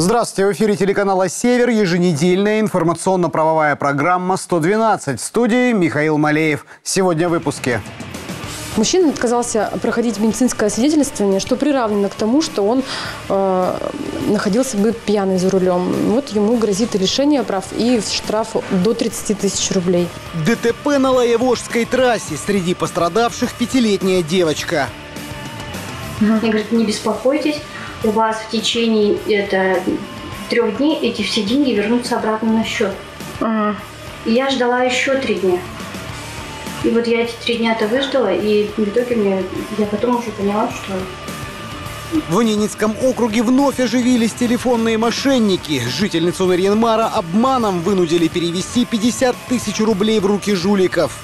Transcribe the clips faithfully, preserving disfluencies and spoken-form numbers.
Здравствуйте, в эфире телеканала «Север» еженедельная информационно-правовая программа сто двенадцать. В студии Михаил Малеев. Сегодня в выпуске. Мужчина отказался проходить медицинское освидетельствование, что приравнено к тому, что он э, находился бы пьяный за рулем. Вот ему грозит и лишение прав, и штраф до тридцати тысяч рублей. ДТП на Лаевожской трассе. Среди пострадавших пятилетняя девочка. Мне говорят, не беспокойтесь, у вас в течение это, трех дней эти все деньги вернутся обратно на счет. Uh-huh. И я ждала еще три дня. И вот я эти три дня-то выждала, и в итоге мне, я потом уже поняла, что... В Ненецком округе вновь оживились телефонные мошенники. Жительницу Нарьян-Мара обманом вынудили перевести пятьдесят тысяч рублей в руки жуликов.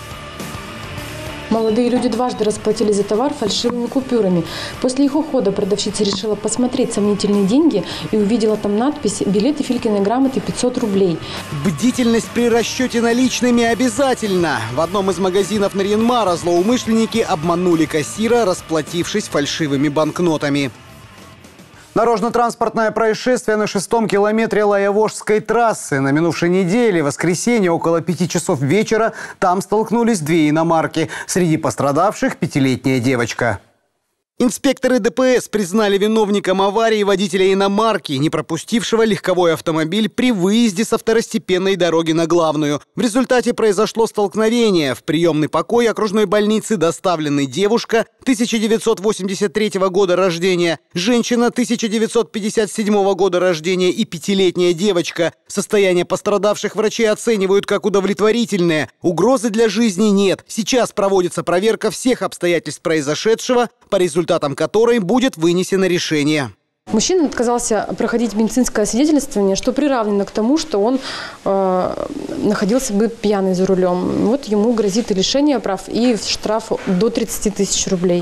Молодые люди дважды расплатили за товар фальшивыми купюрами. После их ухода продавщица решила посмотреть сомнительные деньги и увидела там надпись «Билеты Филькиной грамоты пятьсот рублей». Бдительность при расчете наличными обязательно. В одном из магазинов Нарьян-Мара злоумышленники обманули кассира, расплатившись фальшивыми банкнотами. Дорожно-транспортное происшествие на шестом километре Лаевожской трассы. На минувшей неделе, в воскресенье, около пяти часов вечера, там столкнулись две иномарки. Среди пострадавших пятилетняя девочка. Инспекторы ДПС признали виновником аварии водителя иномарки, не пропустившего легковой автомобиль при выезде со второстепенной дороги на главную. В результате произошло столкновение. В приемный покой окружной больницы доставлены девушка тысяча девятьсот восемьдесят третьего года рождения, женщина тысяча девятьсот пятьдесят седьмого года рождения и пятилетняя девочка. Состояние пострадавших врачи оценивают как удовлетворительное. Угрозы для жизни нет. Сейчас проводится проверка всех обстоятельств произошедшего, по результатам которой будет вынесено решение. Мужчина отказался проходить медицинское освидетельствование, что приравнено к тому, что он э, находился бы пьяный за рулем. Вот ему грозит и лишение прав, и штраф до тридцати тысяч рублей.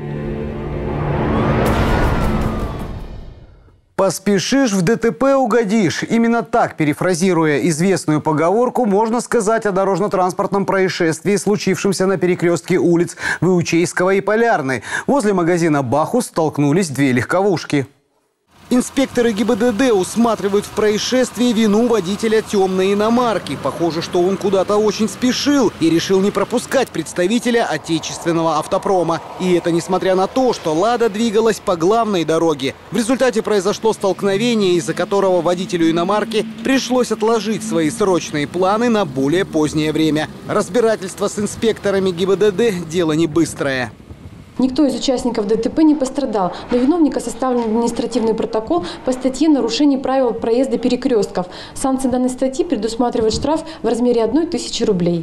«Поспешишь, в ДТП угодишь». Именно так, перефразируя известную поговорку, можно сказать о дорожно-транспортном происшествии, случившемся на перекрестке улиц Выучейского и Полярной. Возле магазина «Бахус» столкнулись две легковушки. Инспекторы ГИБДД усматривают в происшествии вину водителя темной иномарки. Похоже, что он куда-то очень спешил и решил не пропускать представителя отечественного автопрома. И это несмотря на то, что «Лада» двигалась по главной дороге. В результате произошло столкновение, из-за которого водителю иномарки пришлось отложить свои срочные планы на более позднее время. Разбирательство с инспекторами ГИБДД – дело не быстрое. Никто из участников ДТП не пострадал. На виновника составлен административный протокол по статье «Нарушение правил проезда перекрестков». Санкция данной статьи предусматривает штраф в размере одной тысячи рублей.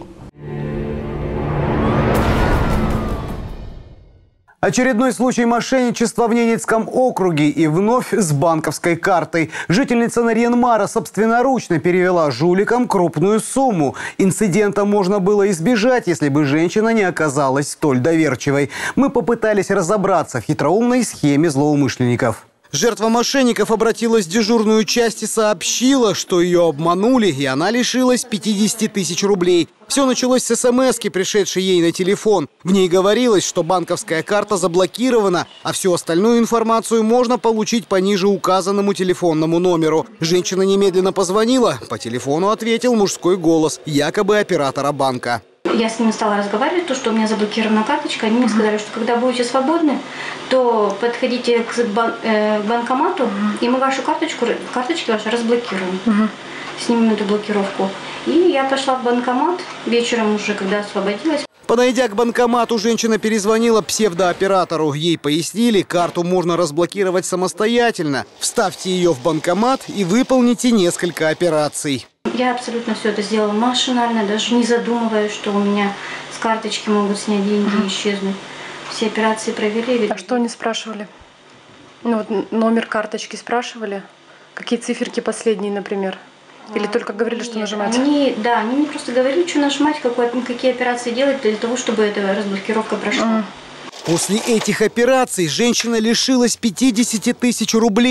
Очередной случай мошенничества в Ненецком округе и вновь с банковской картой. Жительница Нарьян-Мара собственноручно перевела жуликам крупную сумму. Инцидента можно было избежать, если бы женщина не оказалась столь доверчивой. Мы попытались разобраться в хитроумной схеме злоумышленников. Жертва мошенников обратилась в дежурную часть и сообщила, что ее обманули, и она лишилась пятидесяти тысяч рублей. Все началось с смс-ки, пришедшей ей на телефон. В ней говорилось, что банковская карта заблокирована, а всю остальную информацию можно получить по ниже указанному телефонному номеру. Женщина немедленно позвонила. По телефону ответил мужской голос, якобы оператора банка. Я с ними стала разговаривать, то, что у меня заблокирована карточка. Они мне сказали, что когда будете свободны, то подходите к бан э, банкомату, uh-huh. и мы вашу карточку, карточки ваши разблокируем. Uh-huh. Снимем эту блокировку. И я пошла в банкомат вечером уже, когда освободилась. Подойдя к банкомату, женщина перезвонила псевдооператору. Ей пояснили, карту можно разблокировать самостоятельно. Вставьте ее в банкомат и выполните несколько операций. Я абсолютно все это сделала машинально, даже не задумываясь, что у меня с карточки могут снять деньги и исчезнуть. Все операции провели. А что они спрашивали? Ну, вот номер карточки спрашивали? Какие циферки последние, например? Или только говорили, что Нет, нажимать? Они, да, они мне просто говорили, что нажимать, какой, какие операции делать для того, чтобы эта разблокировка прошла. Mm. После этих операций женщина лишилась пятидесяти тысяч рублей.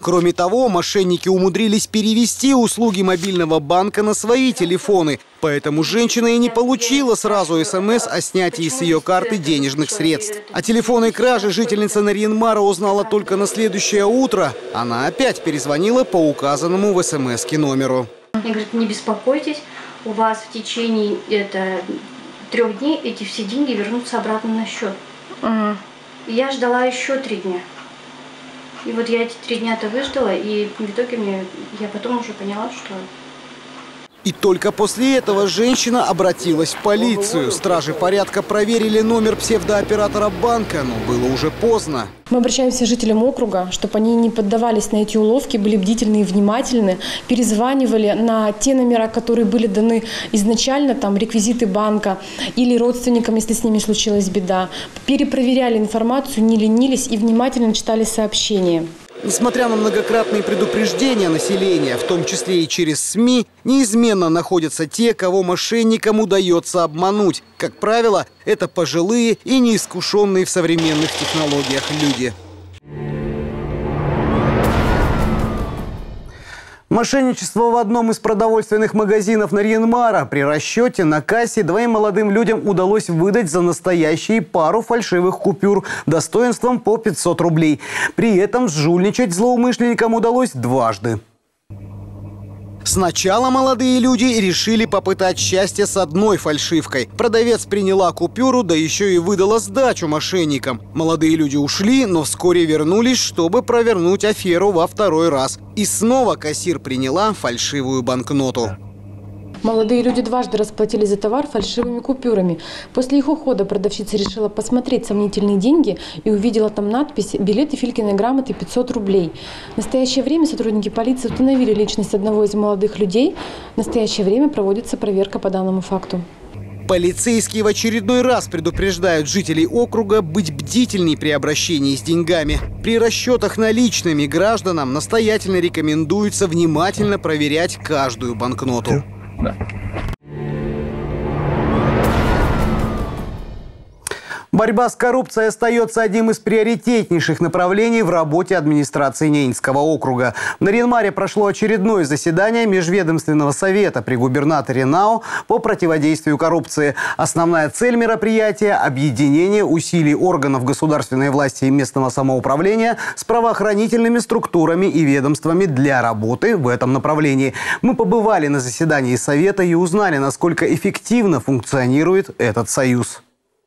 Кроме того, мошенники умудрились перевести услуги мобильного банка на свои телефоны. Поэтому женщина и не получила сразу СМС о снятии с ее карты денежных средств. О телефонной краже жительница Нарьян-Мара узнала только на следующее утро. Она опять перезвонила по указанному в СМСке номеру. Мне говорят, не беспокойтесь, у вас в течение это, трех дней эти все деньги вернутся обратно на счет. Угу. Я ждала еще три дня. И вот я эти три дня-то выждала, и в итоге мне, я потом уже поняла, что... И только после этого женщина обратилась в полицию. Стражи порядка проверили номер псевдооператора банка, но было уже поздно. Мы обращаемся к жителям округа, чтобы они не поддавались на эти уловки, были бдительны и внимательны, перезванивали на те номера, которые были даны изначально, там реквизиты банка или родственникам, если с ними случилась беда. Перепроверяли информацию, не ленились и внимательно читали сообщения. Несмотря на многократные предупреждения населения, в том числе и через СМИ, неизменно находятся те, кого мошенникам удается обмануть. Как правило, это пожилые и неискушенные в современных технологиях люди. Мошенничество в одном из продовольственных магазинов Нарьян-Мара. При расчете на кассе двоим молодым людям удалось выдать за настоящие пару фальшивых купюр достоинством по пятьсот рублей. При этом жульничать злоумышленникам удалось дважды. Сначала молодые люди решили попытать счастье с одной фальшивкой. Продавец приняла купюру, да еще и выдала сдачу мошенникам. Молодые люди ушли, но вскоре вернулись, чтобы провернуть аферу во второй раз. И снова кассир приняла фальшивую банкноту. Молодые люди дважды расплатились за товар фальшивыми купюрами. После их ухода продавщица решила посмотреть сомнительные деньги и увидела там надпись «Билеты Филькиной грамоты пятьсот рублей». В настоящее время сотрудники полиции установили личность одного из молодых людей. В настоящее время проводится проверка по данному факту. Полицейские в очередной раз предупреждают жителей округа быть бдительней при обращении с деньгами. При расчетах наличными гражданам настоятельно рекомендуется внимательно проверять каждую банкноту. Да. Борьба с коррупцией остается одним из приоритетнейших направлений в работе администрации Ненецкого округа. В Нарьян-Маре прошло очередное заседание Межведомственного совета при губернаторе НАО по противодействию коррупции. Основная цель мероприятия – объединение усилий органов государственной власти и местного самоуправления с правоохранительными структурами и ведомствами для работы в этом направлении. Мы побывали на заседании совета и узнали, насколько эффективно функционирует этот союз.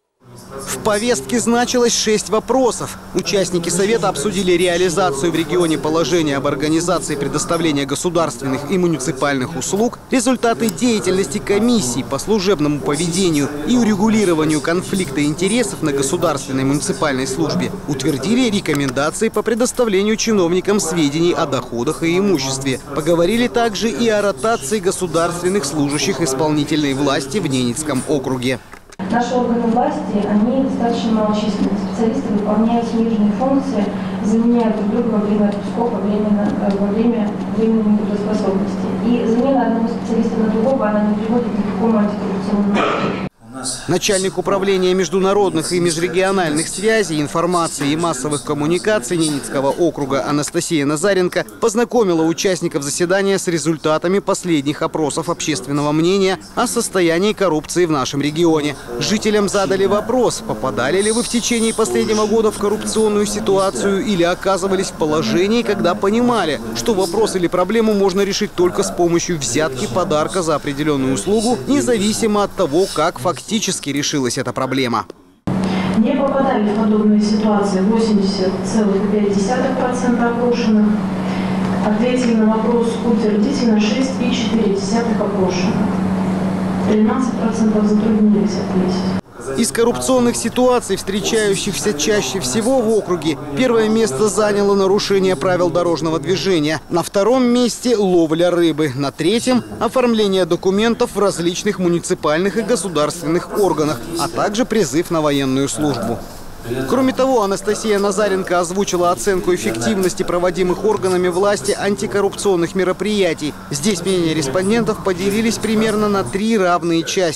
В повестке значилось шесть вопросов. Участники совета обсудили реализацию в регионе положения об организации предоставления государственных и муниципальных услуг, результаты деятельности комиссий по служебному поведению и урегулированию конфликта интересов на государственной муниципальной службе, утвердили рекомендации по предоставлению чиновникам сведений о доходах и имуществе. Поговорили также и о ротации государственных служащих исполнительной власти в Ненецком округе. Наши органы власти, они достаточно малочисленны. Специалисты выполняют смежные функции, заменяют друг друга во время отпусков, во время, во время временной нетрудоспособности. И замена одного специалиста на другого, она не приводит ни к какому антикоррупционному действию. Начальник управления международных и межрегиональных связей, информации и массовых коммуникаций Ненецкого округа Анастасия Назаренко познакомила участников заседания с результатами последних опросов общественного мнения о состоянии коррупции в нашем регионе. Жителям задали вопрос, попадали ли вы в течение последнего года в коррупционную ситуацию или оказывались в положении, когда понимали, что вопрос или проблему можно решить только с помощью взятки, подарка за определенную услугу, независимо от того, как фактически Фактически решилась эта проблема. Не попадали в подобные ситуации восемьдесят целых пять десятых процента опрошенных. Ответили на вопрос утвердительно шесть целых четыре десятых опрошенных. тринадцать процентов затруднились ответить. Из коррупционных ситуаций, встречающихся чаще всего в округе, первое место заняло нарушение правил дорожного движения. На втором месте – ловля рыбы. На третьем – оформление документов в различных муниципальных и государственных органах, а также призыв на военную службу. Кроме того, Анастасия Назаренко озвучила оценку эффективности проводимых органами власти антикоррупционных мероприятий. Здесь мнения респондентов поделились примерно на три равные части.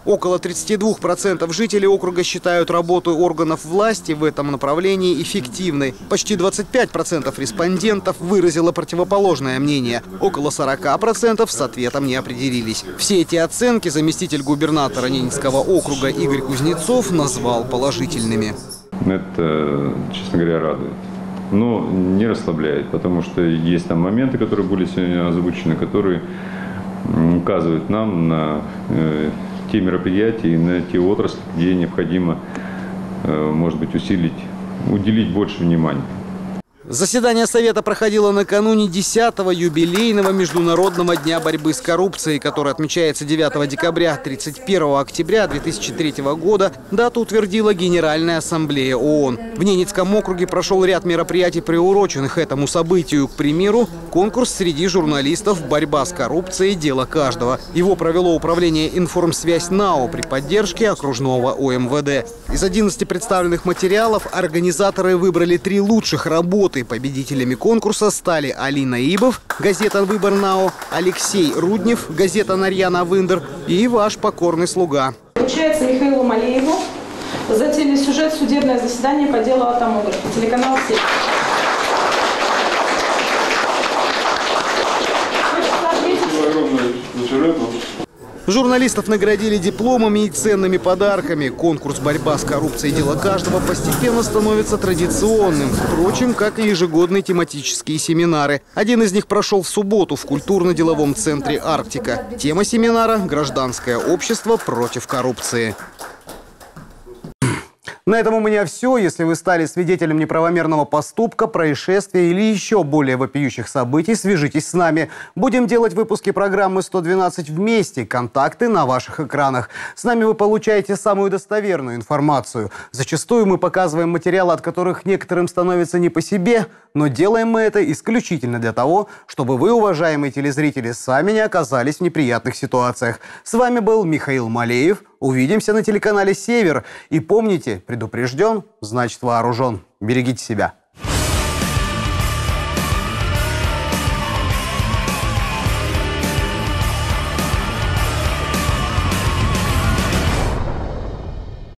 Около тридцати двух процентов жителей округа считают работу органов власти в этом направлении эффективной. Почти двадцать пять процентов респондентов выразило противоположное мнение. Около сорока процентов с ответом не определились. Все эти оценки заместитель губернатора Ненецкого округа Игорь Кузнецов назвал положительными. Это, честно говоря, радует. Но не расслабляет, потому что есть там моменты, которые были сегодня озвучены, которые указывают нам на э, те мероприятия и на те отрасли, где необходимо, э, может быть, усилить, уделить больше внимания. Заседание Совета проходило накануне десятого юбилейного Международного дня борьбы с коррупцией, который отмечается девятого декабря. тридцать первого октября две тысячи третьего года дату утвердила Генеральная ассамблея ООН. В Ненецком округе прошел ряд мероприятий, приуроченных этому событию. К примеру, конкурс среди журналистов «Борьба с коррупцией. Дело каждого». Его провело управление «Информсвязь НАО» при поддержке окружного ОМВД. Из одиннадцати представленных материалов организаторы выбрали три лучших работы. Победителями конкурса стали Алина Ибов, газета «Выбор НАО», Алексей Руднев, газета «Нарьяна Вындер» и ваш покорный слуга. Вручается Михаилу Малееву за телесюжет «Судебное заседание по делу о томографе». Телеканал «Сеть». Журналистов наградили дипломами и ценными подарками. Конкурс «Борьба с коррупцией. Дело каждого» постепенно становится традиционным. Впрочем, как и ежегодные тематические семинары. Один из них прошел в субботу в культурно-деловом центре «Арктика». Тема семинара – «Гражданское общество против коррупции». На этом у меня все. Если вы стали свидетелем неправомерного поступка, происшествия или еще более вопиющих событий, свяжитесь с нами. Будем делать выпуски программы сто двенадцать вместе. Контакты на ваших экранах. С нами вы получаете самую достоверную информацию. Зачастую мы показываем материалы, от которых некоторым становится не по себе, но делаем мы это исключительно для того, чтобы вы, уважаемые телезрители, сами не оказались в неприятных ситуациях. С вами был Михаил Малеев. Увидимся на телеканале «Север». И помните, предупрежден, значит вооружен. Берегите себя.